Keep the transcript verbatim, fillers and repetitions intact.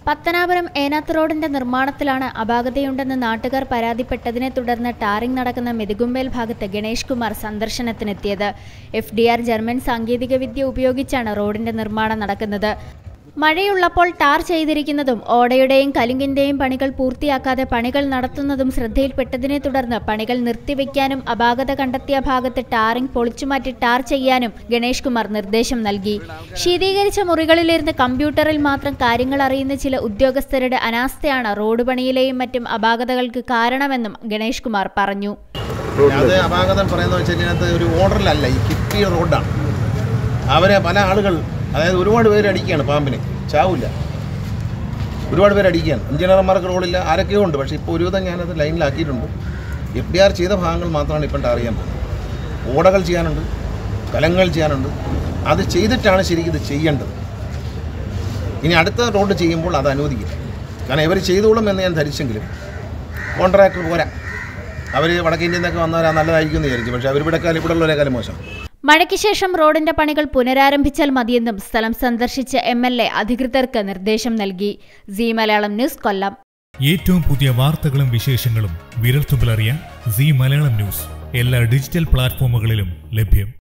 പത്തനാപുരം ഏനാത്ത് റോഡിന്റെ നിർമ്മാണത്തിലാണ് അപാകതയുണ്ടെന്ന് നാട്ടുകാർ പരാതിപ്പെട്ടതിനെ തുടർന്ന് ടാറിംഗ് നടക്കുന്ന മെതികുമ്പേൽ ഭാഗത്ത് ഗണേഷ് കുമാർ സന്ദർശനത്തിനെത്തിയത്. എഫ് ഡി ആർ ജർമ്മൻ സാങ്കേതികവിദ്യ ഉപയോഗിച്ചാണ് റോഡിന്റെ നിർമ്മാണം നടക്കുന്നത്. മഴയുള്ളപ്പോൾ ടാർ ചെയ്തിരിക്കുന്നതും ഓടയുടെയും കലുങ്കിന്റെയും പണികൾ പൂർത്തിയാക്കാതെ പണികൾ നടത്തുന്നതും ശ്രദ്ധയിൽപ്പെട്ടതിനെ തുടർന്ന് പണികൾ നിർത്തിവെക്കാനും അപാകത കണ്ടെത്തിയ ഭാഗത്ത് ടാറിംഗ് പൊളിച്ചുമാറ്റി ടാർ ചെയ്യാനും ഗണേഷ് കുമാർ നിർദ്ദേശം നൽകി. ശീതീകരിച്ച മുറികളിലിരുന്ന് കമ്പ്യൂട്ടറിൽ മാത്രം കാര്യങ്ങൾ അറിയുന്ന ചില ഉദ്യോഗസ്ഥരുടെ അനാസ്ഥയാണ് റോഡ് പണിയിലെയും മറ്റും അപാകതകൾക്ക് കാരണമെന്നും ഗണേഷ് കുമാർ പറഞ്ഞു. അപാകതം പറയുന്നത് ഒരു ഓർഡറിലല്ല, ഈ കിട്ടിയ റോഡാണ്. അവരെ പല ആളുകൾ, അതായത് ഒരുപാട് പേര് അടിക്കുകയാണ്, പാമ്പിനെ ചാവില്ല, ഒരുപാട് പേര് അടിക്കുകയാണ്. എഞ്ചിനീയർമാർക്ക് റോഡില്ല, ആരൊക്കെയോ ഉണ്ട്. പക്ഷേ ഇപ്പോൾ ഒരുവിധം ഞാനത് ലൈനിലാക്കിയിട്ടുണ്ട്. എഫ് ഡി ആർ ചെയ്ത ഭാഗങ്ങൾ മാത്രമാണ് ഇപ്പം അറിയാൻ പോകുന്നത്. ഓടകൾ ചെയ്യാനുണ്ട്, കലങ്ങൾ ചെയ്യാനുണ്ട്. അത് ചെയ്തിട്ടാണ് ശരിക്കും ഇത് ചെയ്യേണ്ടത്. ഇനി അടുത്ത റോഡ് ചെയ്യുമ്പോൾ അത് അനുവദിക്കില്ല. കാരണം ഇവർ ചെയ്തോളും എന്ന് ഞാൻ ധരിച്ചെങ്കിലും കോൺട്രാക്ടർ പോരാ. അവർ വടക്കേ ഇന്ത്യയിൽ നിന്നൊക്കെ വന്നവരാ നല്ലതായിരിക്കും എന്ന് വിചാരിച്ചു. പക്ഷേ അവർ ഇവിടെക്കാലം ഇവിടെ ഉള്ളവരെക്കാലം മോശം. മഴയ്ക്ക് ശേഷം റോഡിന്റെ പണികൾ പുനരാരംഭിച്ചാൽ മതിയെന്നും സ്ഥലം സന്ദർശിച്ച എം എൽ എ അധികൃതർക്ക് നിർദ്ദേശം നൽകി. C Malayalam news, Kollam. ഏറ്റവും പുതിയ വാർത്തകളും വിശേഷങ്ങളും വിരൽത്തുമ്പിലറിയാൻ സി മലയാളം ന്യൂസ് എല്ലാ ഡിജിറ്റൽ പ്ലാറ്റ്ഫോമുകളിലും ലഭ്യം.